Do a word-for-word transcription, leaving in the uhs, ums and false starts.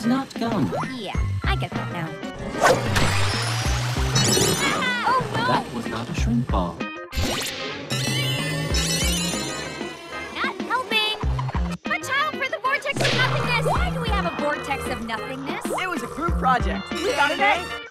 has not gone. Yeah, I get that now. Oh no! That was not a shrimp ball. Not helping! Watch out for the vortex of nothingness! Why do we have a vortex of nothingness? It was a group project. We got an A.